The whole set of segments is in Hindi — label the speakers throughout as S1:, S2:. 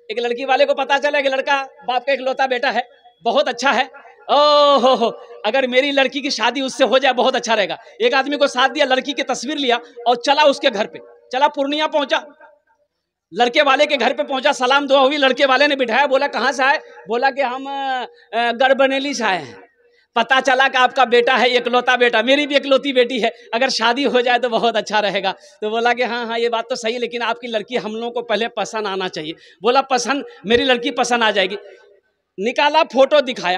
S1: एक लड़की वाले को पता चला कि लड़का बाप का इकलौता बेटा है, बहुत अच्छा है। ओहो हो, अगर मेरी लड़की की शादी उससे हो जाए बहुत अच्छा रहेगा। एक आदमी को साथ दिया, लड़की की तस्वीर लिया और चला उसके घर पे, चला पूर्णिया पहुंचा, लड़के वाले के घर पे पहुंचा, सलाम दुआ हुई, लड़के वाले ने बिठाया, बोला कहाँ से आए? बोला कि हम गढ़बनेली से आए हैं। पता चला कि आपका बेटा है, इकलौता बेटा, मेरी भी इकलौती बेटी है, अगर शादी हो जाए तो बहुत अच्छा रहेगा। तो बोला कि हाँ हाँ ये बात तो सही, लेकिन आपकी लड़की हम लोगों को पहले पसंद आना चाहिए। बोला पसंद, मेरी लड़की पसंद आ जाएगी। निकाला, फोटो दिखाया,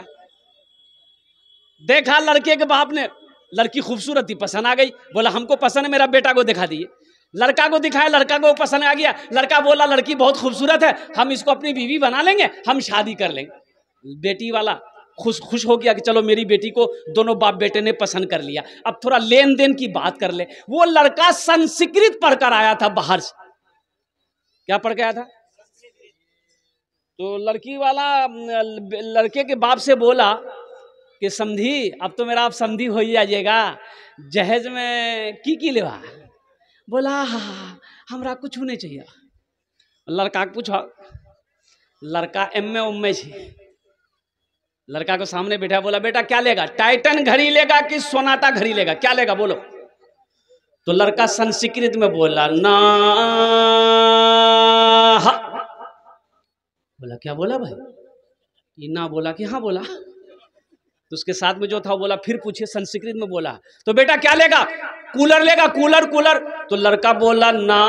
S1: देखा लड़के के बाप ने, लड़की खूबसूरत थी, पसंद आ गई। बोला हमको पसंद है, मेरा बेटा को दिखा दिए। लड़का को दिखाया, लड़का को पसंद आ गया। लड़का बोला लड़की बहुत खूबसूरत है, हम इसको अपनी बीवी बना लेंगे, हम शादी कर लेंगे। बेटी वाला खुश हो गया कि चलो मेरी बेटी को दोनों बाप बेटे ने पसंद कर लिया। अब थोड़ा लेन देन की बात कर ले। वो लड़का संस्कृत पढ़कर आया था बाहर से। क्या पढ़ के आया था? तो लड़की वाला लड़के के बाप से बोला कि समधी, अब तो मेरा आप समधी हो ही आइएगा, जहेज में की लेवा? बोला हाँ हमरा कुछ नहीं चाहिए। लड़का को पूछा, लड़का एम उम्मे छे, लड़का को सामने बैठा, बोला बेटा क्या लेगा? टाइटन घड़ी लेगा कि सोनाटा घड़ी लेगा, क्या लेगा बोलो? तो लड़का संस्कृत में बोला ना। बोला क्या बोला भाई? ये ना बोला कि हाँ बोला। तो उसके साथ में जो था वो बोला, फिर पूछे, संस्कृत में बोला। तो बेटा क्या लेगा? कूलर लेगा, कूलर कूलर। तो लड़का बोला ना।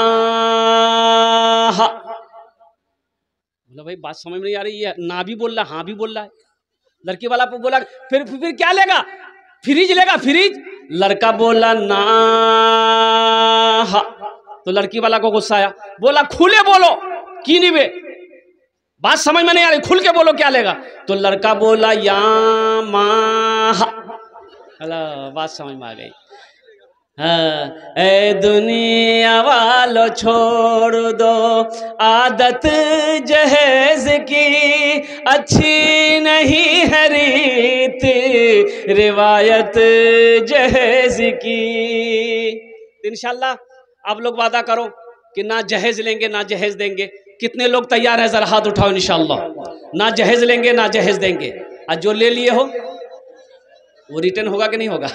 S1: बोला भाई बात समझ में नहीं आ रही है, ना भी बोल रहा हाँ भी बोल रहा है। लड़की वाला बोला फिर क्या लेगा? फ्रिज लेगा, फ्रिज। लड़का बोला ना। तो लड़की वाला को गुस्सा आया, बोला खुले बोलो की नहीं बे, बात समझ में नहीं आ रही, खुल के बोलो क्या लेगा? तो लड़का बोला या माह। बात समझ में आ गई। हाँ, ए दुनिया वालों छोड़ दो आदत जहेज की, अच्छी नहीं है रीत रिवायत जहेज की। इंशाल्लाह आप लोग वादा करो कि ना जहेज लेंगे ना जहेज देंगे। कितने लोग तैयार हैं? जरा हाथ उठाओ। इंशाल्लाह ना जहेज लेंगे ना जहेज देंगे। आज जो ले लिए हो वो रिटर्न होगा कि नहीं होगा?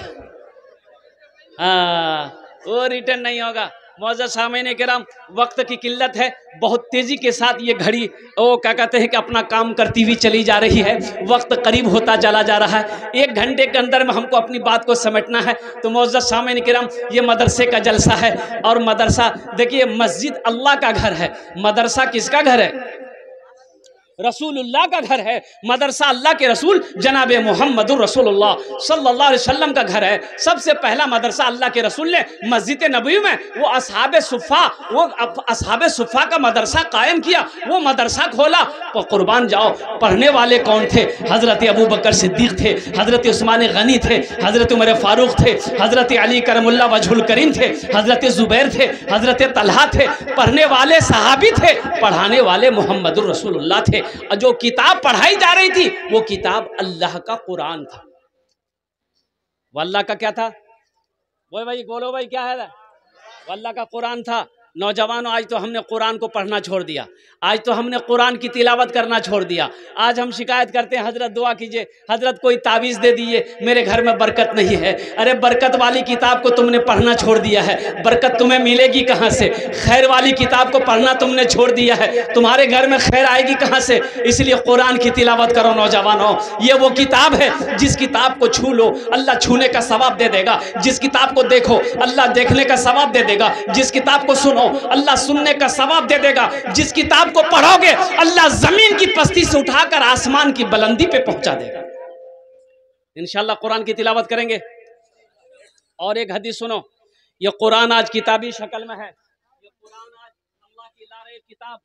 S1: वो रिटर्न नहीं होगा। मौजूद सामईन किराम, वक्त की किल्लत है, बहुत तेजी के साथ ये घड़ी वो क्या कहते हैं कि अपना काम करती हुई चली जा रही है। वक्त करीब होता चला जा रहा है। 1 घंटे के अंदर में हमको अपनी बात को समेटना है। तो मौजूद सामईन किराम, ये मदरसे का जलसा है। और मदरसा देखिए, मस्जिद अल्लाह का घर है, मदरसा किसका घर है? रसूलुल्लाह का घर है। मदरसा अल्लाह के रसूल जनाब मोहम्मदुर रसूलुल्लाह सल्लल्लाहु अलैहि वसल्लम का घर है। सबसे पहला मदरसा अल्लाह के रसूल ने मस्जिद नबवी में वो असहाबे सुफ़ा का मदरसा कायम किया, वो मदरसा खोला। तो कुर्बान जाओ, पढ़ने वाले कौन थे? हज़रत अबू बकर सिद्दीक़ थे, हज़रत उस्मान गनी थे, हज़रत उमर फारूक थे, हज़रत अली करमुल्लाह वजहुल करीम थे, हज़रत ज़ुबैर थे, हज़रत तलहा थे। पढ़ने वाले सहाबी थे, पढ़ाने वाले मोहम्मदुर रसूलुल्लाह थे। जो किताब पढ़ाई जा रही थी वो किताब अल्लाह का कुरान था। वो अल्लाह का क्या था? वो भाई बोलो भाई क्या है? वो अल्लाह का कुरान था। नौजवानों, आज तो हमने कुरान को पढ़ना छोड़ दिया, आज तो हमने कुरान की तिलावत करना छोड़ दिया। आज हम शिकायत करते हैं, हजरत दुआ कीजिए, हजरत कोई तावीज़ दे दिए, मेरे घर में बरकत नहीं है। अरे बरकत वाली किताब को तुमने पढ़ना छोड़ दिया है, बरकत तुम्हें मिलेगी कहाँ से? खैर वाली किताब को पढ़ना तुमने छोड़ दिया है, तुम्हारे घर में खैर आएगी कहाँ से? इसलिए कुरान की तिलावत करो नौजवानों। ये वो किताब है जिस किताब को छू लो अल्लाह छूने का सवाब दे देगा, जिस किताब को देखो अल्लाह देखने का सवाब दे देगा, जिस किताब को सुनो अल्लाह सुनने का सवाब दे देगा, जिस किताब को पढ़ोगे अल्लाह जमीन की पस्ती से उठाकर आसमान की बुलंदी पे पहुंचा देगा। इंशाअल्लाह कुरान की तिलावत करेंगे। और एक हदीस सुनो, ये कुरान आज किताबी शक्ल में है, ये कुरान आज अल्लाह की लारे किताब,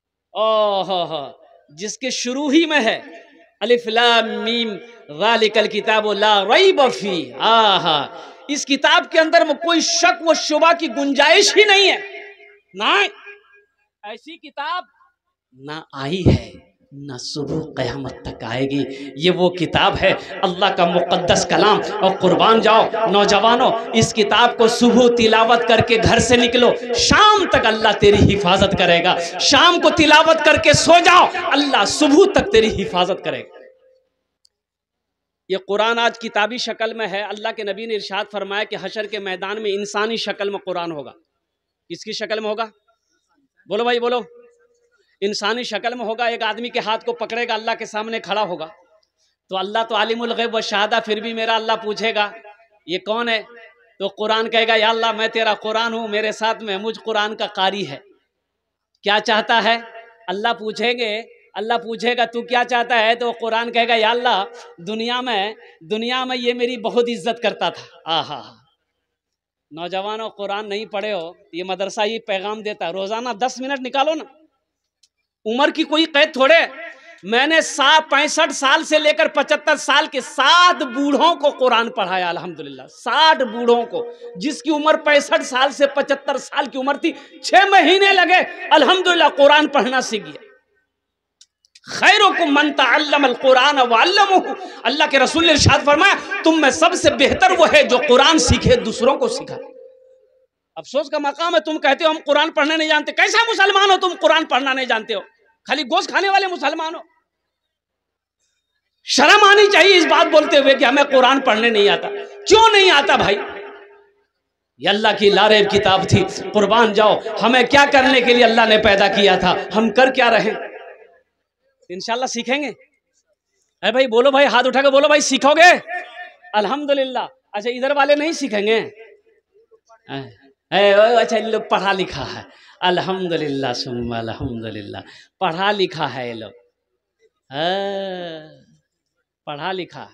S1: ओह जिसके शुरू ही में है अलिफ लाम मीम ज़ालिकल किताबु ला रैब फी। इस किताब के अंदर में कोई शक व शुबा की गुंजाइश ही नहीं है। ना ऐसी किताब ना आई है। न सुबह क़यामत तक आएगी। ये वो किताब है, अल्लाह का मुक़द्दस कलाम। और कुर्बान जाओ नौजवानों, इस किताब को सुबह तिलावत करके घर से निकलो, शाम तक अल्लाह तेरी हिफाजत करेगा। शाम को तिलावत करके सो जाओ, अल्लाह सुबह तक तेरी हिफाजत करेगा। ये कुरान आज किताबी शक्ल में है। अल्लाह के नबी ने इरशाद फरमाया कि हशर के मैदान में इंसानी शक्ल में कुरान होगा। किसकी शक्ल में होगा? बोलो भाई बोलो। इंसानी शक्ल में होगा। एक आदमी के हाथ को पकड़ेगा, अल्लाह के सामने खड़ा होगा। तो अल्लाह तो आलिमुल गैब व शहादा, फिर भी मेरा अल्लाह पूछेगा ये कौन है? तो कुरान कहेगा या अल्लाह मैं तेरा कुरान हूँ, मेरे साथ में मुझ कुरान का कारी है। क्या चाहता है? अल्लाह पूछेगा तू क्या चाहता है? तो कुरान कहेगा या अल्लाह दुनिया में ये मेरी बहुत इज्जत करता था। आहा, नौजवानों कुरान नहीं पढ़े हो, ये मदरसा ही पैगाम देता है। रोजाना 10 मिनट निकालो ना, उम्र की कोई कैद थोड़े। मैंने 65 साल से लेकर 75 साल के 7 बूढ़ों को कुरान पढ़ाया अल्हम्दुलिल्लाह। 60 बूढ़ों को, जिसकी उम्र 65 साल से 75 साल की उम्र थी, 6 महीने लगे अल्हम्दुलिल्लाह कुरान पढ़ना सीख गया। खैरुकुम मन तअल्लमल कुरान व अल्लमहु, अल्लाह के रसूल ने इरशाद फरमाया तुम में सबसे बेहतर वो है जो कुरान सीखे दूसरों को सिखा। अफसोस का मकाम है, तुम कहते हो हम कुरान पढ़ने नहीं जानते। कैसा मुसलमान हो तुम, कुरान पढ़ना नहीं जानते हो? खाली गोश्त खाने वाले मुसलमान हो। शर्म आनी चाहिए इस बात बोलते हुए कि हमें कुरान पढ़ने नहीं आता। क्यों नहीं आता भाई? ये अल्लाह की लारेब किताब थी। कुर्बान जाओ, हमें क्या करने के लिए अल्लाह ने पैदा किया था, हम कर क्या रहे? इंशाल्लाह सीखेंगे। अरे भाई बोलो भाई, हाथ उठा के बोलो भाई, सीखोगे? अल्हम्दुलिल्लाह। अच्छा इधर वाले नहीं सीखेंगे? अच्छा लोग पढ़ा लिखा है, अल्हम्दुलिल्लाह सुम्मा अल्हम्दुलिल्लाह, पढ़ा लिखा है ये लोग, पढ़ा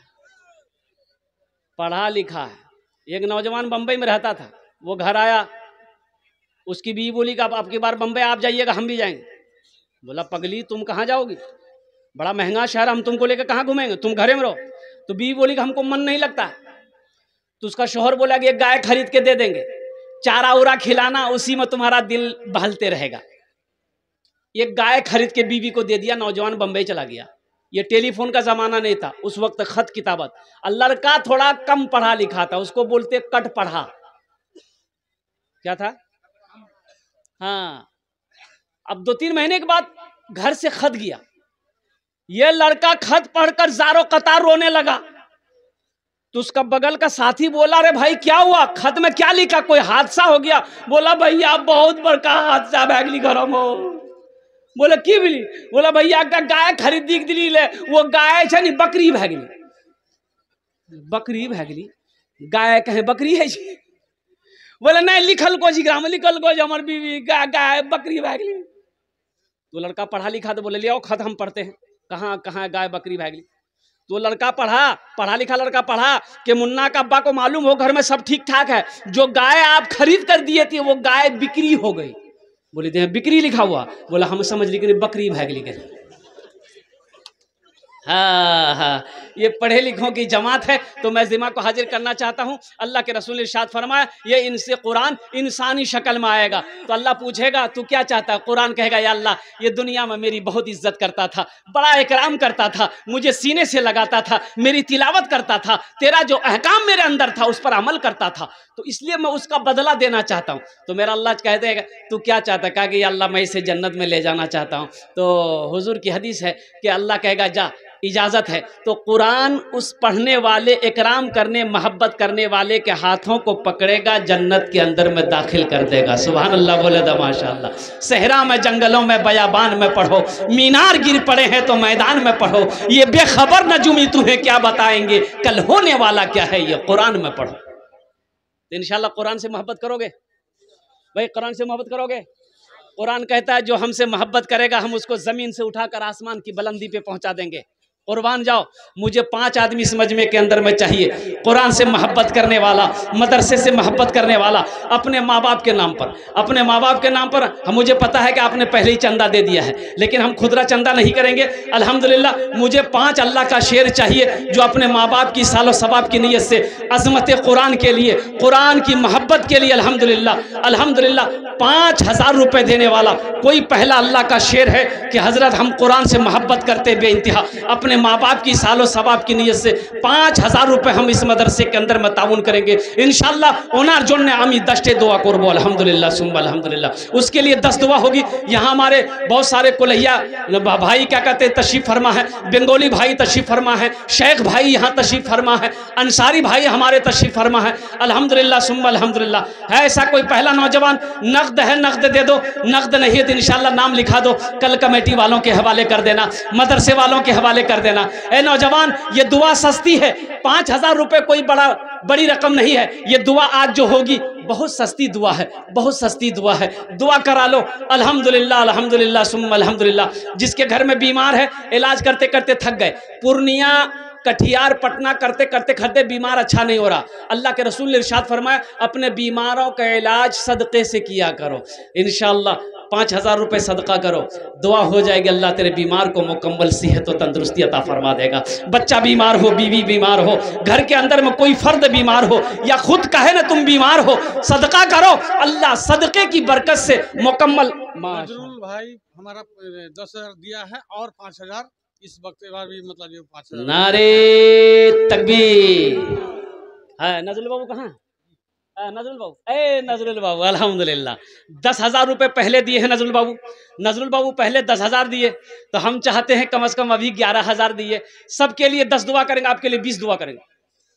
S1: लिखा है। एक नौजवान बम्बई में रहता था, वो घर आया, उसकी बीवी बोली कि अब की बार बम्बई आप जाइएगा, हम भी जाएंगे। बोला पगली तुम कहाँ जाओगी, बड़ा महंगा शहर, हम तुमको लेकर कहाँ घूमेंगे, तुम घरे में रहो। तो बीवी बोली कि हमको मन नहीं लगता। तो उसका शौहर बोला कि एक गाय खरीद के दे देंगे, चारा उरा खिलाना, उसी में तुम्हारा दिल बहलते रहेगा। एक गाय खरीद के बीवी को दे दिया, नौजवान बम्बई चला गया। ये टेलीफोन का जमाना नहीं था उस वक्त, खत किताबत। लड़का थोड़ा कम पढ़ा लिखा था, उसको बोलते कट पढ़ा। क्या था? हाँ। अब 2-3 महीने के बाद घर से खत गया। ये लड़का खत पढ़कर ज़ारो कतार रोने लगा। तो उसका बगल का साथी बोला अरे भाई क्या हुआ, खत में क्या लिखा, कोई हादसा हो गया? बोला भैया बहुत बड़का हादसा भैगली घरों में। बोले की बोली? बोला भैया का गाय खरीदी दिली ले, वो गाय छे नहीं बकरी भैगली। बकरी भैगली? गाय कहे बकरी है जी? बोले नहीं लिखल को जी, ग्राम लिखल को हमार बीवी गाय बकरी भैगली। तो लड़का पढ़ा लिखा, तो बोले ले आओ खत हम पढ़ते हैं, कहाँ कहाँ गाय बकरी भैगली। तो लड़का पढ़ा लिखा लड़का पढ़ा कि मुन्ना का अब्बा को मालूम हो घर में सब ठीक ठाक है, जो गाय आप खरीद कर दिए थे वो गाय बिक्री हो गई। बोले थे बिक्री लिखा हुआ? बोला हम समझ ली कि बकरी भैगली के। हाँ, ये पढ़े लिखों की जमात है। तो मैं ज़िमा को हाजिर करना चाहता हूँ। अल्लाह के रसूल ने इरशाद फरमाया ये इनसे कुरान इंसानी शक्ल में आएगा। तो अल्लाह पूछेगा तू क्या चाहता है? कुरान कहेगा या अल्लाह ये दुनिया में मेरी बहुत इज्जत करता था, बड़ा इकराम करता था, मुझे सीने से लगाता था, मेरी तिलावत करता था, तेरा जो अहकाम मेरे अंदर था उस पर अमल करता था, तो इसलिए मैं उसका बदला देना चाहता हूँ। तो मेरा अल्लाह कह देगा तू क्या चाहता है? कहा कि या अल्लाह मैं इसे जन्नत में ले जाना चाहता हूँ। तो हुजूर की हदीस है कि अल्लाह कहेगा जा इजाज़त है। तो कुरान उस पढ़ने वाले, इकराम करने, मोहब्बत करने वाले के हाथों को पकड़ेगा, जन्नत के अंदर में दाखिल कर देगा। सुभान अल्लाह बोले तो माशाअल्लाह। सहरा में, जंगलों में, बयाबान में पढ़ो, मीनार गिर पड़े हैं तो मैदान में पढ़ो, ये बेखबर नजुमी तुम्हें क्या बताएंगे, कल होने वाला क्या है, ये कुरान में पढ़ो। तो इंशाअल्लाह कुरान से मोहब्बत करोगे भाई, कुरान से मोहब्बत करोगे। कुरान कहता है जो हमसे मोहब्बत करेगा हम उसको ज़मीन से उठाकर आसमान की बुलंदी पे पहुंचा देंगे। कुर्बान जाओ, मुझे 5 आदमी इस मजमे के अंदर में चाहिए, कुरान से मोहब्बत करने वाला, मदरसे से मोहब्बत करने वाला, अपने माँ बाप के नाम पर, अपने माँ बाप के नाम पर। मुझे पता है कि आपने पहले ही चंदा दे दिया है, लेकिन हम खुदरा चंदा नहीं करेंगे। अल्हम्दुलिल्लाह मुझे 5 अल्लाह का शेर चाहिए जो अपने माँ बाप की सालो सवाब की नीयत से अज़मत कुरान के लिए, कुरान की मोहब्बत के लिए अल्हम्दुलिल्लाह अल्हम्दुलिल्लाह 5000 रुपये देने वाला कोई पहला अल्लाह का शेर है कि हज़रत हम कुरान से मोहब्बत करते बेइंतहा, अपने माँ बाप की सालो सवाब की नीयत से 5000 रुपये हम इस मदरसे के अंदर में ताउन करेंगे इंशाअल्लाह। ओनार जोड़ने आमी 10 दुआ करबो अल्हम्दुलिल्लाह सुम्मा अल्हम्दुलिल्लाह। उसके लिए 10 दुआ होगी। यहाँ हमारे बहुत सारे कुलैया भाई क्या कहते हैं तशरीफ़ फरमा है, बंगाली भाई तशरीफ़ फरमा है, शेख भाई यहाँ तशरीफ़ फरमा है, अंसारी भाई हमारे तशरीफ़ फरमा है अल्हम्दुलिल्लाह सुम्मा अल्हम्दुलिल्लाह। है ऐसा कोई पहला नौजवान? नकद है नकद दे दो, नकद नहीं है तो इंशाअल्लाह नाम लिखा दो, कल कमेटी वालों के हवाले कर देना, मदरसे वालों के हवाले कर देना। ए नौजवान, ये दुआ सस्ती है, 5000 रुपये कोई बड़ी रकम नहीं है। ये दुआ आज जो होगी बहुत सस्ती दुआ है, बहुत सस्ती दुआ है, दुआ करा लो अल्हम्दुलिल्लाह अल्हम्दुलिल्लाह सुम्मा अल्हम्दुलिल्लाह। जिसके घर में बीमार है, इलाज करते करते थक गए, पूर्णिया कटिहार पटना करते करते करते बीमार अच्छा नहीं हो रहा, अल्लाह के रसूल ने इरशाद फरमाया अपने बीमारों का इलाज सदक़े से किया करो। इंशाअल्लाह 5000 रुपये सदका करो, दुआ हो जाएगी, अल्लाह तेरे बीमार को मुकम्मल सेहत और तंदुरुस्ती अता फरमा देगा। बच्चा बीमार हो, बीवी बीमार हो, घर के अंदर में कोई फर्द बीमार हो या खुद कहे ना तुम बीमार हो, सदका करो, अल्लाह सदक़े की बरकत से मुकम्मल।
S2: नजरुल भाई हमारा 10,000 दिया है और 5000 इस वक्त भी, मतलब ये 5000।
S1: नारे तकबीर। हाँ नजरुल बाबू कहाँ? नजरुल बाबू, ए नजरुल बाबू अल्हम्दुलिल्लाह 10,000 रुपये पहले दिए हैं नजरुल बाबू। नजरुल बाबू पहले 10,000 दिए, तो हम चाहते हैं कम से कम अभी 11,000 दिए। सबके लिए 10 दुआ करेंगे, आपके लिए 20 दुआ करेंगे।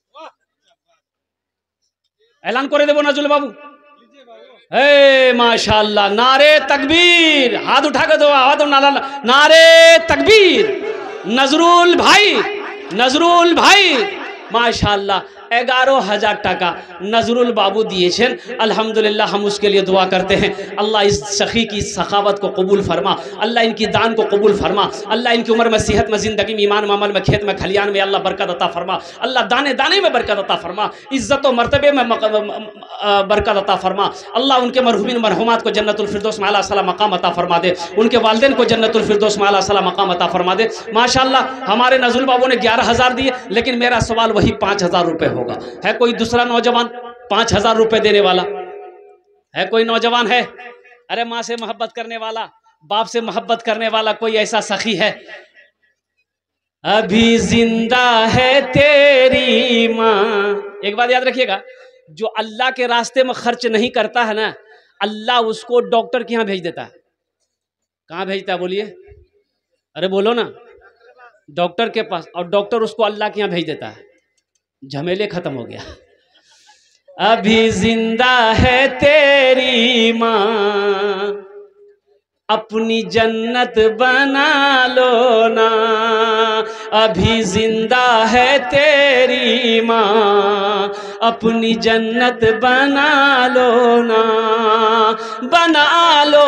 S1: ऐलान करे देवो नजरुल बाबू। हे माशाअल्लाह, नारे तकबीर, हाथ उठा कर दो, हाथ नारे तकबीर। नजरुल भाई, नजरुल भाई माशाअल्लाह 11,000 टाका नजरुल बाबू दिए। अल्हम्दुलिल्लाह हम उसके लिए दुआ करते हैं, अल्लाह इस सखी की सखावत को कबूल फरमा, अल्लाह इनकी दान को कबूल फरमा, अल्लाह इनकी उम्र में सेहत में ज़िंदगी में ईमान मामल में खेत में खलियान में अल्लाह बरकत अता फरमा, अल्लाह दाने दाने में बरकत अता फरमा, इज़्ज़त व मर्तबे में बरकत अता फरमा। अल्लाह उनके मरहूमिन मरहुमात को जन्नतुल फिरदौस में आला सला मकाम अता फरमा दे, उनके वालिदैन को जन्नतुल फिरदौस में आला सला मकाम अता फरमा दे। माशाअल्लाह हमारे नजरुल बाबू ने 11,000 दिए, लेकिन मेरा सवाल वही 5,000 रुपये होगा। है कोई दूसरा नौजवान 5,000 रुपये देने वाला? है कोई नौजवान? है? अरे माँ से मोहब्बत करने वाला, बाप से मोहब्बत करने वाला कोई ऐसा सखी है? अभी जिंदा है तेरी माँ। एक बात याद रखिएगा, जो अल्लाह के रास्ते में खर्च नहीं करता है ना, अल्लाह उसको डॉक्टर के यहाँ भेज देता है। कहाँ भेजता है बोलिए? अरे बोलो ना, डॉक्टर के पास, और डॉक्टर उसको अल्लाह के यहाँ भेज देता है। झमेले खत्म हो गया। अभी जिंदा है तेरी माँ, अपनी जन्नत बना लो ना। अभी जिंदा है तेरी माँ, अपनी जन्नत बना लो ना, बना लो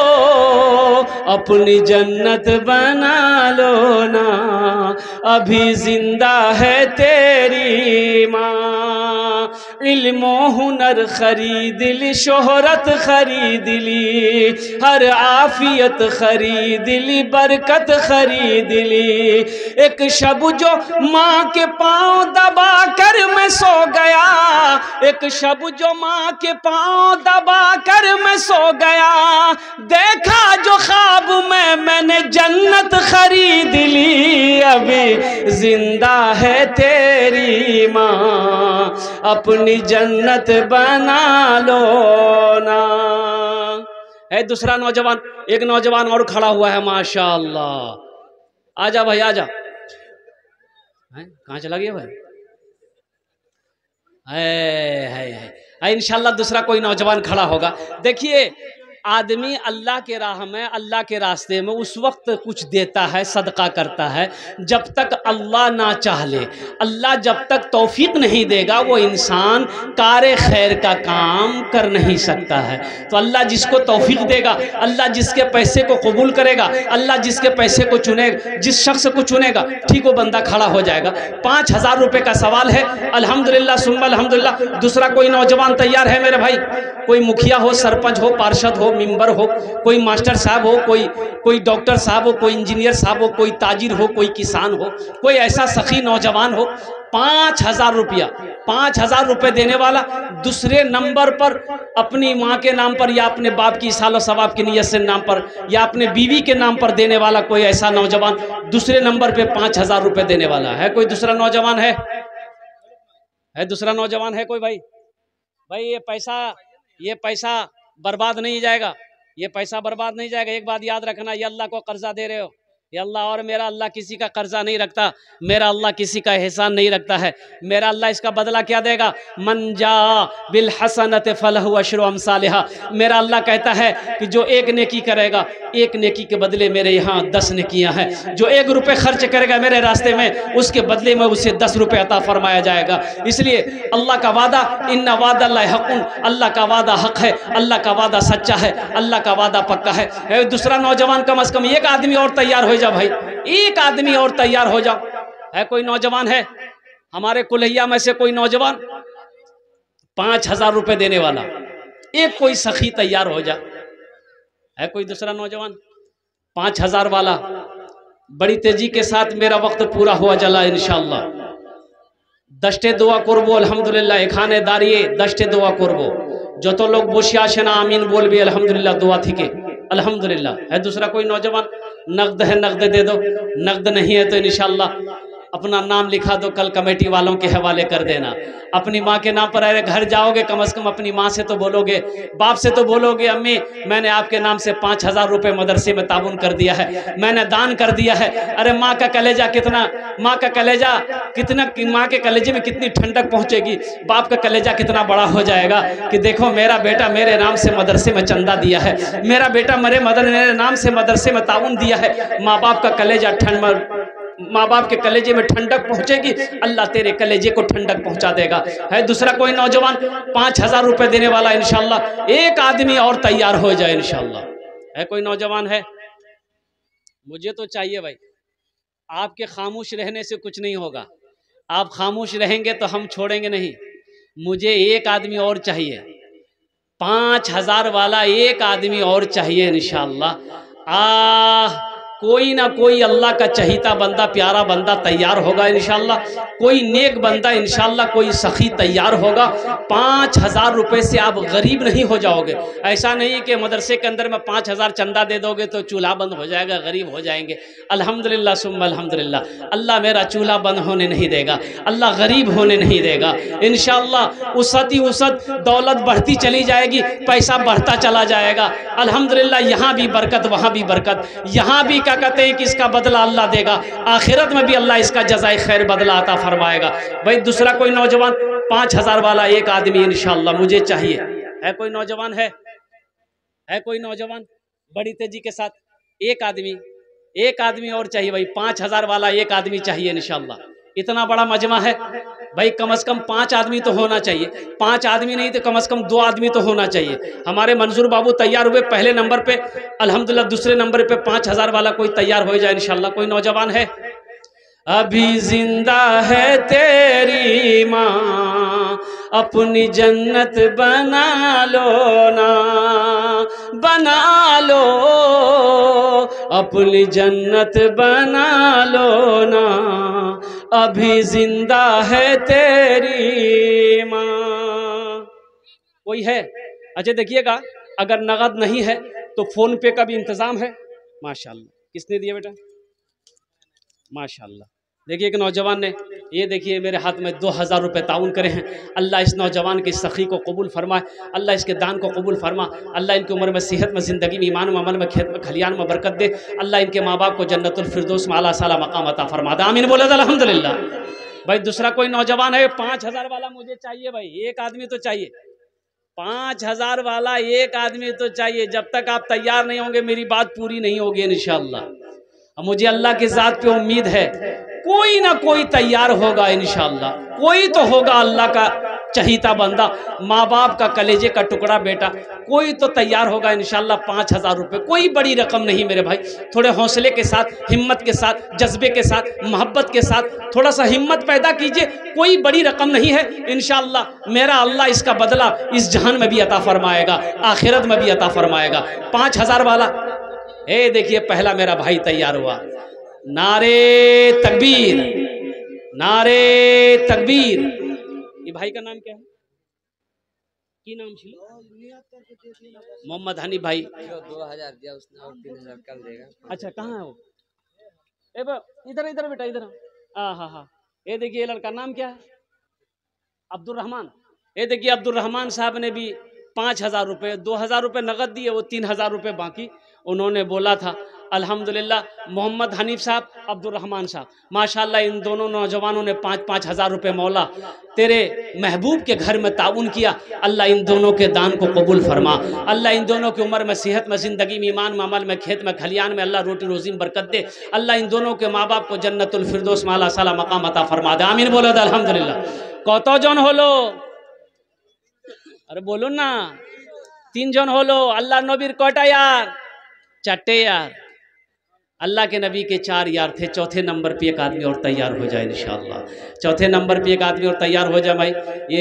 S1: अपनी जन्नत बना लो ना। अभी जिंदा है तेरी माँ, इल्म हुनर खरीद ली, शोहरत खरीद ली, हर आफियत खरीद ली, बरकत खरीद ली। एक शब जो माँ के पाँव दबा कर मैं सो गया, एक शब जो माँ के पाँव दबा कर मैं सो गया, देखा जो ख्वाब में मैंने जन्नत खरीद ली। अभी जिंदा है तेरी माँ, अपनी जन्नत बना लो ना। है दूसरा नौजवान, एक नौजवान और खड़ा हुआ है माशाअल्लाह। आजा भाई आजा। कहाँ चला गया भाई? है इंशाल्लाह दूसरा कोई नौजवान खड़ा होगा। देखिए आदमी अल्लाह के राह में, अल्लाह के रास्ते में उस वक्त कुछ देता है, सदका करता है जब तक अल्लाह ना चाह ले। अल्लाह जब तक तौफीक नहीं देगा वो इंसान कार खैर का काम कर नहीं सकता है। तो अल्लाह जिसको तौफीक देगा, अल्लाह जिसके पैसे को कबूल करेगा, अल्लाह जिसके पैसे को चुनेगा, जिस शख्स को चुनेगा ठीक वो बंदा खड़ा हो जाएगा। 5,000 रुपये का सवाल है। अल्हम्दुलिल्लाह सुम्मा अल्हम्दुलिल्लाह। दूसरा कोई नौजवान तैयार है मेरे भाई? कोई मुखिया हो, सरपंच हो, पार्षद हो, मेंबर हो, कोई मास्टर साहब हो, कोई डॉक्टर साहब हो, कोई इंजीनियर साहब हो, कोई ताजिर हो, कोई किसान हो, कोई ऐसा सखी नौजवान हो, 5,000 रुपया, 5,000 रुपये देने वाला दूसरे नंबर पर अपनी माँ के नाम पर या अपने बाप की सालो सवाब की नीयत से नाम पर या अपने बीवी के नाम पर देने वाला कोई ऐसा नौजवान दूसरे नंबर पे 5,000 रुपये देने वाला है। कोई दूसरा नौजवान है? दूसरा नौजवान है कोई भाई? भाई ये पैसा बर्बाद नहीं जाएगा, ये पैसा बर्बाद नहीं जाएगा। एक बात याद रखना, ये अल्लाह को कर्जा दे रहे हो, ये अल्लाह, और मेरा अल्लाह किसी का कर्जा नहीं रखता, मेरा अल्लाह किसी का एहसान नहीं रखता है। मेरा अल्लाह इसका बदला क्या देगा? मन जा बिल हसनत फलहु अशरु अमसालिहा। मेरा अल्लाह कहता है कि जो एक नेकी करेगा, एक नेकी के बदले मेरे यहाँ 10 नेकियां हैं। जो 1 रुपये खर्च करेगा मेरे रास्ते में, उसके बदले में उसे 10 रुपये अता फरमाया जाएगा। इसलिए अल्लाह का वादा, इन्ना वादा अल्लाह हक़ुन, अल्लाह का वादा हक है, अल्लाह का वादा सच्चा है, अल्लाह का वादा पक्का है। दूसरा नौजवान कम से कम एक आदमी और तैयार हो जाओ भाई, एक आदमी और तैयार हो जाओ। है कोई नौजवान है हमारे कुल्हिया में से? कोई नौजवान 5,000 रुपये देने वाला, एक कोई सखी तैयार हो जा। है कोई दूसरा नौजवान 5,000 वाला? बड़ी तेजी के साथ मेरा वक्त पूरा हुआ जला इंशाअल्लाह। दस्ते दुआ करबो अल्हम्दुलिल्लाह, एखाने दारिये दस्ते दुआ करबो, जो तो लोग बসে আসে না आमीन बोल भी अल्हम्दुलिल्लाह दुआ थी के अल्हम्दुलिल्लाह। है दूसरा कोई नौजवान? नकद है नकद दे दो, नकद नहीं है तो इंशाअल्लाह अपना नाम लिखा दो, कल कमेटी वालों के हवाले कर देना। अपनी माँ के नाम पर, अरे घर जाओगे कम से कम अपनी माँ से तो बोलोगे, बाप से तो बोलोगे, अम्मी मैंने आपके नाम से 5,000 रुपये मदरसे में ताउन कर दिया है, मैंने दान कर दिया है। अरे माँ का कलेजा कितना, माँ का कलेजा कितना, माँ के कलेजे में कितनी ठंडक पहुँचेगी, बाप का कलेजा कितना बड़ा हो जाएगा कि देखो मेरा बेटा मेरे नाम से मदरसे में चंदा दिया है, मेरा बेटा मेरे नाम से मदरसे में ताउन दिया है। माँ बाप का कलेजा माँ बाप के कलेजे में ठंडक पहुंचेगी, अल्लाह तेरे कलेजे को ठंडक पहुंचा देगा। है दूसरा कोई नौजवान 5,000 रुपये देने वाला? इंशाअल्लाह एक आदमी और तैयार हो जाए इंशाअल्लाह। है कोई नौजवान है? मुझे तो चाहिए भाई, आपके खामोश रहने से कुछ नहीं होगा, आप खामोश रहेंगे तो हम छोड़ेंगे नहीं। मुझे एक आदमी और चाहिए, 5,000 वाला एक आदमी और चाहिए इंशाअल्लाह। कोई ना कोई अल्लाह का चहीता बंदा, प्यारा बंदा तैयार होगा इंशाअल्लाह, कोई नेक बंदा इंशाअल्लाह, कोई सखी तैयार होगा। 5,000 रुपये से आप गरीब नहीं हो जाओगे। ऐसा नहीं कि मदरसे के अंदर में 5,000 चंदा दे दोगे तो चूल्हा बंद हो जाएगा, गरीब हो जाएंगे। अल्हम्दुलिल्लाह सुम्मा अल्हम्दुलिल्लाह, अल्लाह मेरा चूल्हा बंद होने नहीं देगा, अल्लाह गरीब होने नहीं देगा इंशाअल्लाह। उसत ही उसत दौलत बढ़ती चली जाएगी, पैसा बढ़ता चला जाएगा। अल्हम्दुलिल्लाह यहाँ भी बरकत, वहाँ भी बरकत, यहाँ भी कहते हैं कि इसका बदला अल्लाह देगा, आखिरत में भी अल्लाह इसका जज़ाए खैर बदला अता फरमाएगा। भाई दूसरा कोई नौजवान 5,000 वाला एक आदमी इंशाअल्लाह मुझे चाहिए। है कोई नौजवान है कोई नौजवान? बड़ी तेजी के साथ एक आदमी और चाहिए भाई, 5,000 वाला एक आदमी चाहिए इंशाअल्लाह। इतना बड़ा मजमा है भाई, कम से कम 5 आदमी तो होना चाहिए, 5 आदमी नहीं तो कम से कम 2 आदमी तो होना चाहिए। हमारे मंजूर बाबू तैयार हुए पहले नंबर पे अल्हम्दुलिल्लाह, दूसरे नंबर पे 5,000 वाला कोई तैयार हो जाए इंशाअल्लाह। कोई नौजवान है? अभी जिंदा है तेरी माँ, अपनी जन्नत बना लो ना, बना लो अपनी जन्नत बना लो ना, अभी जिंदा है तेरी माँ। कोई है? अच्छा देखिएगा, अगर नगद नहीं है तो फोन पे का भी इंतजाम है। माशाल्लाह, किसने दिया बेटा? माशाल्लाह। देखिए एक नौजवान ने, ये देखिए मेरे हाथ में 2,000 रुपये ताउन करे हैं। अल्लाह इस नौजवान की सखी को कबूल फरमाए, अल्लाह इसके दान को कबूल फरमा, अल्लाह इनकी उम्र में, सेहत में, ज़िंदगी में, ईमान में, अमल में, खेत में, खलियान में बरकत दे। अल्लाह इनके माँ बाप को जन्नतुल फिरदौस में आला साला मकाम अता फरमा दे। आमीन बोले अल्हम्दुलिल्लाह। भाई दूसरा कोई नौजवान है? 5,000 वाला मुझे चाहिए भाई, एक आदमी तो चाहिए। 5,000 वाला एक आदमी तो चाहिए। जब तक आप तैयार नहीं होंगे मेरी बात पूरी नहीं होगी इंशाअल्लाह। मुझे अल्लाह की ज़ात पे उम्मीद है कोई ना कोई तैयार होगा इंशाअल्लाह, कोई तो होगा अल्लाह का चहीता बंदा, माँ बाप का कलेजे का टुकड़ा बेटा, कोई तो तैयार होगा इंशाअल्लाह। 5,000 रुपये कोई बड़ी रकम नहीं मेरे भाई, थोड़े हौसले के साथ, हिम्मत के साथ, जज्बे के साथ, मोहब्बत के साथ थोड़ा सा हिम्मत पैदा कीजिए। कोई बड़ी रकम नहीं है इंशाअल्लाह। मेरा अल्लाह इसका बदला इस जहान में भी अता फरमाएगा, आखिरत में भी अता फरमाएगा। 5,000 वाला देखिए पहला मेरा भाई तैयार हुआ। नारे तकबीर, नारे तकबीर। ये भाई का नाम क्या है? की नाम छी? मोहम्मद हनी भाई।
S3: 2000 दिया उसने और 3000 कल देगा।
S1: अच्छा कहाँ है वो? इधर इधर बेटा इधर। हाँ। ये देखिए लड़का नाम क्या है? अब्दुल रहमान। ये देखिए अब्दुल रहमान साहब ने भी 5,000 रुपये, 2,000 रुपये नगद दिए, वो 3,000 रुपये बाकी। उन्होंने बोला था अल्हम्दुलिल्लाह। मोहम्मद हनीफ साहब, अब्दुल रहमान साहब, माशाल्लाह इन दोनों नौजवानों ने 5-5 हज़ार रुपये मौला तेरे महबूब के घर में ताउन किया। अल्लाह इन दोनों के दान को कबूल फरमा। अल्लाह इन दोनों की उम्र में, सेहत में, ज़िंदगी में, ईमान में, अमल में, खेत में, खलियान में अल्लाह रोटी रोज़ी में बरकत दे। अल्लाह इन दोनों के माँ बाप को जन्नतुल फिरदौस माला साला मकाम अता फरमा दे। आमीन बोलो अल्हम्दुलिल्लाह। कत जन हलो? अरे बोलो ना। 3 जन हलो। अल्लाह नबीर कटा यार? 4 यार। अल्लाह के नबी के 4 यार थे। चौथे नंबर पे एक आदमी और तैयार हो जाए इंशाअल्लाह। चौथे नंबर पे एक आदमी और तैयार हो जाए भाई।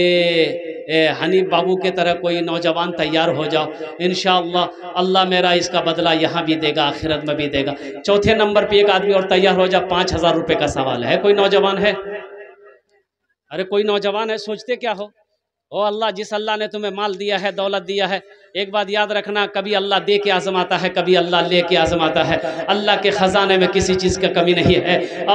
S1: ये हनीफ बाबू के तरह कोई नौजवान तैयार हो जाओ इंशाअल्लाह। अल्लाह मेरा इसका बदला यहाँ भी देगा, आखिरत में भी देगा। चौथे नंबर पे एक आदमी और तैयार हो जाए। 5,000 रुपये का सवाल है। कोई नौजवान है? अरे कोई नौजवान है? सोचते क्या हो? ओ अल्लाह, जिस अल्लाह ने तुम्हें माल दिया है, दौलत दिया है, एक बात याद रखना, कभी अल्लाह दे के आजमाता है, कभी अल्लाह ले के आजमाता है। अल्लाह के ख़जाने में किसी चीज़ का कमी नहीं है।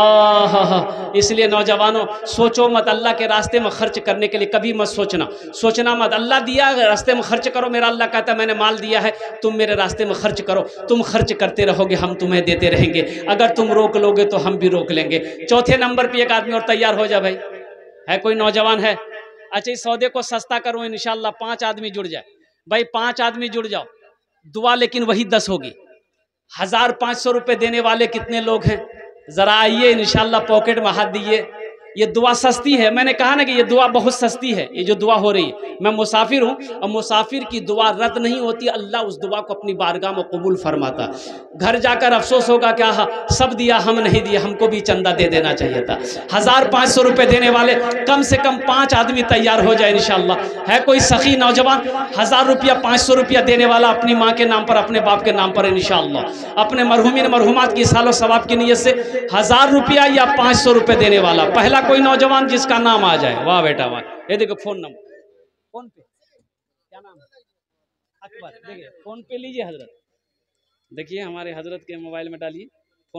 S1: इसलिए नौजवानों सोचो मत, अल्लाह के रास्ते में खर्च करने के लिए कभी मत सोचना मत। अल्लाह दिया रास्ते में खर्च करो। मेरा अल्लाह कहता है मैंने माल दिया है, तुम मेरे रास्ते में खर्च करो। तुम खर्च करते रहोगे, हम तुम्हें देते रहेंगे। अगर तुम रोक लोगे तो हम भी रोक लेंगे। चौथे नंबर पर एक आदमी और तैयार हो जाए भाई। है कोई नौजवान है? अच्छा इस सौदे को सस्ता करो इंशाल्लाह। 5 आदमी जुड़ जाए भाई, 5 आदमी जुड़ जाओ। दुआ लेकिन वही 10 होगी। 1,500 रुपये देने वाले कितने लोग हैं? ज़रा आइए इंशाल्लाह, पॉकेट में हाथ दीजिए। ये दुआ सस्ती है। मैंने कहा ना कि ये दुआ बहुत सस्ती है। ये जो दुआ हो रही है, मैं मुसाफिर हूँ और मुसाफिर की दुआ रद्द नहीं होती। अल्लाह उस दुआ को अपनी बारगाह में कबूल फरमाता। घर जाकर अफसोस होगा क्या सब दिया हम नहीं दिया, हमको भी चंदा दे देना चाहिए था। 1,500 रुपये देने वाले कम से कम 5 आदमी तैयार हो जाए इंशाल्लाह। है कोई सखी नौजवान? 1,000 रुपया 500 रुपया देने वाला अपनी माँ के नाम पर, अपने बाप के नाम पर इंशाल्लाह, अपने मरहुमीन मरहुमात की सालों सवाब की नीयत से 1,000 रुपया या 500 रुपये देने वाला पहला कोई नौजवान जिसका नाम आ जाए। वाह बेटा वाह। ये देखो फोन नंबर, फोन पे क्या नाम है? अकबर। देखिए फोन पे लीजिए हजरत। देखिए हमारे हजरत के मोबाइल में डालिए,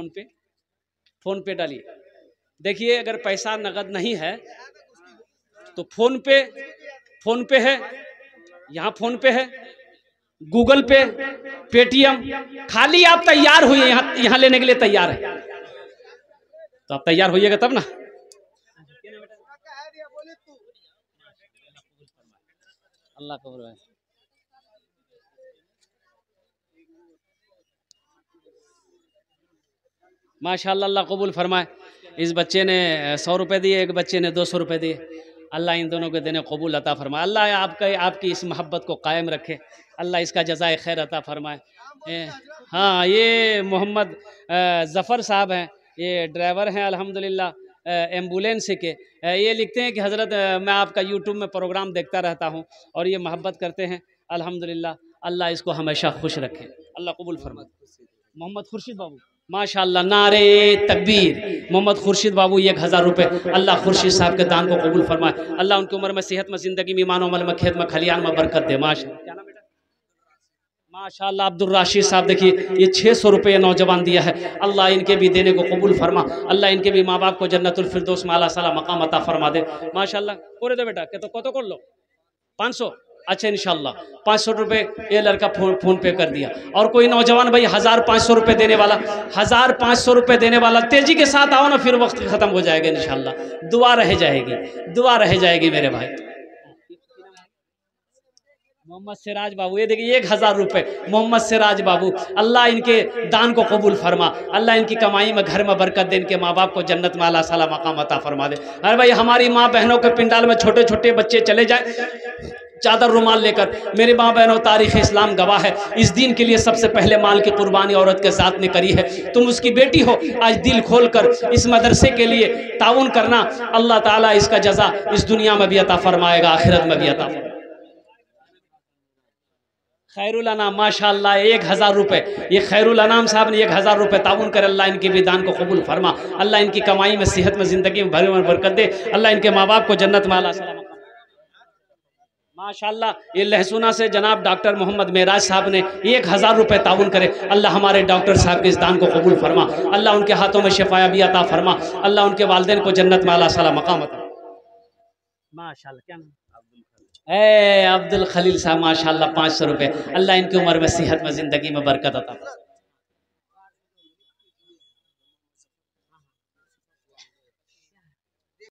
S1: फोन पे डालिए। देखिए अगर पैसा नगद नहीं है तो फोन पे है, यहाँ फोन पे है, गूगल पे, पेटीएम। खाली आप तैयार हुए, यहाँ लेने के लिए तैयार है तो आप तैयार होइएगा तब ना। अल्लाह कबूल है। माशाअल्लाह, अल्लाह कबूल फरमाए। इस बच्चे ने 100 रुपये दिए, एक बच्चे ने 200 रुपये दिए। अल्लाह इन दोनों के देने कबूल अता फरमाए। अल्लाह आपकी इस मोहब्बत को कायम रखे। अल्लाह इसका जज़ाए खैर अता फरमाए। हाँ, ये मोहम्मद ज़फ़र साहब हैं, ये ड्राइवर हैं अल्हम्दुलिल्लाह एम्बुलेंस के। ये लिखते हैं कि हज़रत मैं आपका यूट्यूब में प्रोग्राम देखता रहता हूँ और ये मोहब्बत करते हैं अल्हम्दुलिल्लाह। अल्लाह इसको हमेशा खुश रखे, अल्लाह कबूल फरमाए। मोहम्मद खुर्शीद बाबू माशाअल्लाह, नारे तकबीर। मोहम्मद खुर्शीद बाबू 1,000 रुपये। अल्लाह खुर्शीद साहब के दान को कबूल फरमाए। अल्लाह उनकी उम्र में, सेहत में, ज़िंदगी में, ईमान अमल में, खेत में, खलियान में बरकत दे। माशाअल्लाह माशाअल्लाह। अब्दुल राशिद साहब देखिए ये 600 रुपये नौजवान दिया है। अल्लाह इनके भी देने को कबूल फरमा। अल्लाह इनके भी माँ बाप को जन्नतुल फिरदौस माला साला मकाम अता फरमा दे। माशाअल्लाह। करे दे बेटा के तो कत कर लो 500। अच्छा इंशाल्लाह 500 रुपये ये लड़का फोन पे कर दिया। और कोई नौजवान भाई 1,500 रुपये देने वाला, 1,500 रुपये देने वाला, तेजी के साथ आओ ना, फिर वक्त खत्म हो जाएगा इंशाल्लाह। दुआ रह जाएगी मेरे भाई। मोहम्मद सिराज बाबू, ये देखिए 1000 रुपये मोहम्मद सिराज बाबू। अल्लाह इनके दान को कबूल फरमा, अल्लाह इनकी कमाई में घर में बरकत दे, इनके माँ बाप को जन्नत में अल्लाह साला मकाम अता फरमा दे। अरे भाई हमारी माँ बहनों के पिंडाल में छोटे छोटे बच्चे चले जाए चादर रुमाल लेकर, मेरे माँ बहनों तारीख़ इस्लाम गवाह है, इस दीन के लिए सबसे पहले माल की कुर्बानी औरत के साथ ने करी है। तुम उसकी बेटी हो, आज दिल खोल कर इस मदरसे के लिए ताउन करना, अल्लाह ताला इसका जज़ा इस दुनिया में भी अता फरमाएगा, आखिरत में भी अता फरमाएगा। खैरुल अनाम माशाअल्लाह 1000 रुपये, ये खैरुल अनाम साहब ने 1000 रुपये ताउन कर, अल्लाह इनके भी दान को कबूल फरमा, अल्लाह इनकी कमाई में सेहत में ज़िंदगी में भरी बरकत दे, अल्लाह इनके माँ बाप को जन्नत में अल्लाह माशाअल्लाह। ये लहसुना से जनाब डॉक्टर मोहम्मद मेराज साहब ने 1000 रुपये ताउन करे, अल्लाह हमारे डॉक्टर साहब के इस दान को कबूल फरमा, अल्लाह उनके हाथों में शिफाया भी अता फरमा, अल्लाह उनके वालिदैन को जन्नत में अल्लाह साला मकाम अता। माशाअल्लाह, क्या नाम? अब्दुल खलील साहब माशाअल्लाह 500 रुपये, अल्लाह इनकी उम्र में सेहत में ज़िंदगी में बरकत अता।